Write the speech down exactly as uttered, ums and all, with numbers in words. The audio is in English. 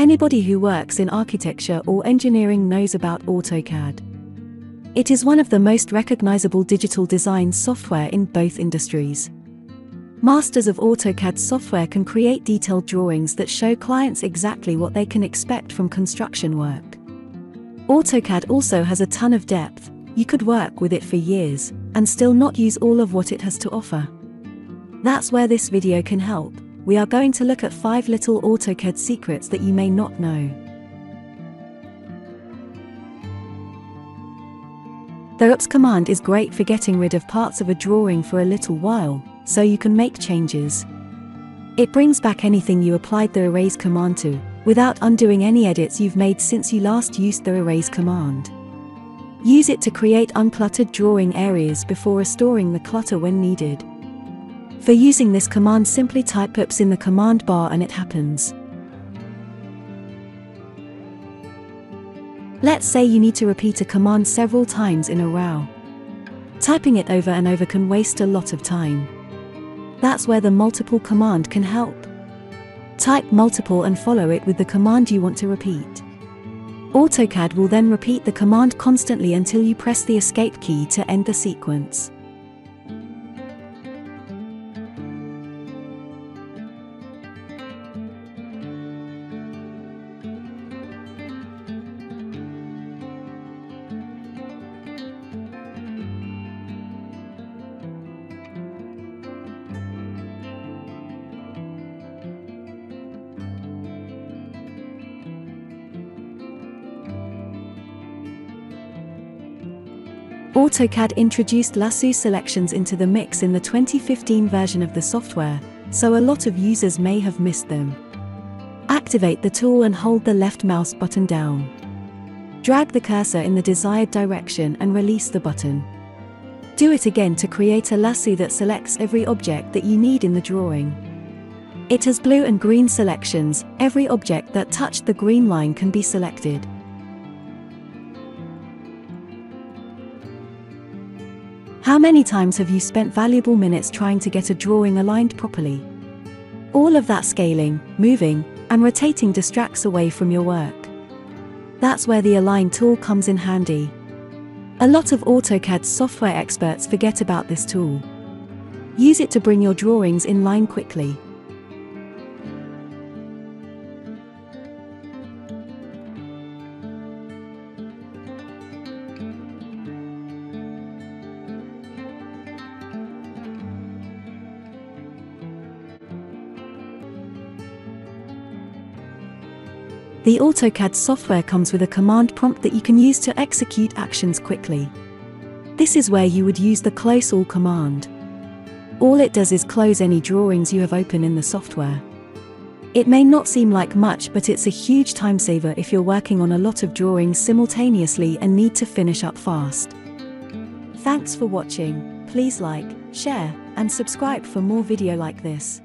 Anybody who works in architecture or engineering knows about AutoCAD. It is one of the most recognizable digital design software in both industries. Masters of AutoCAD software can create detailed drawings that show clients exactly what they can expect from construction work. AutoCAD also has a ton of depth. You could work with it for years and still not use all of what it has to offer. That's where this video can help. We are going to look at five little AutoCAD secrets that you may not know. The Oops command is great for getting rid of parts of a drawing for a little while, so you can make changes. It brings back anything you applied the erase command to, without undoing any edits you've made since you last used the erase command. Use it to create uncluttered drawing areas before restoring the clutter when needed. For using this command, simply type Oops in the command bar and it happens. Let's say you need to repeat a command several times in a row. Typing it over and over can waste a lot of time. That's where the multiple command can help. Type multiple and follow it with the command you want to repeat. AutoCAD will then repeat the command constantly until you press the escape key to end the sequence. AutoCAD introduced lasso selections into the mix in the twenty fifteen version of the software, so a lot of users may have missed them. Activate the tool and hold the left mouse button down. Drag the cursor in the desired direction and release the button. Do it again to create a lasso that selects every object that you need in the drawing. It has blue and green selections. Every object that touched the green line can be selected. How many times have you spent valuable minutes trying to get a drawing aligned properly? All of that scaling, moving, and rotating distracts away from your work. That's where the Align tool comes in handy. A lot of AutoCAD software experts forget about this tool. Use it to bring your drawings in line quickly. The AutoCAD software comes with a command prompt that you can use to execute actions quickly. This is where you would use the Close All command. All it does is close any drawings you have open in the software. It may not seem like much, but it's a huge time saver if you're working on a lot of drawings simultaneously and need to finish up fast. Thanks for watching. Please like, share, and subscribe for more video like this.